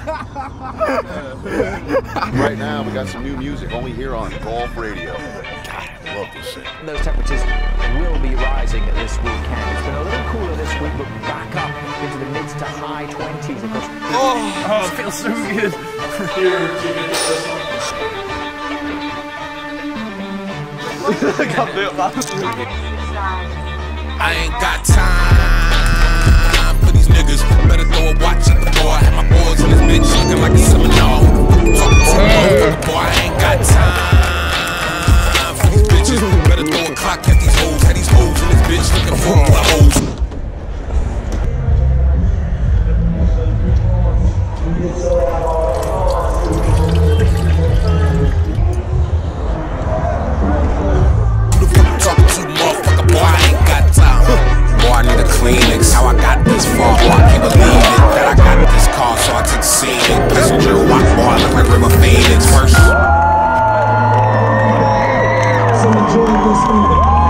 Right now, we got some new music only here on Golf Radio. God, I love this shit. Those temperatures will be rising this weekend. It's been a little cooler this week, but back up into the mid to high 20s across. Oh, it feels so good. I ain't got time for these niggas. Better throw a watch at the door. I had my boys in this bitch looking like a seminar. Talking to the boy, I ain't got time for these bitches. Better throw a clock at these hoes. Had these hoes in this bitch looking for more hoes. Kleenex, how I got this far, boy, I can't believe it. That I got this car, so I took scenic. Passenger rock, boy, I look like River Phoenix. First.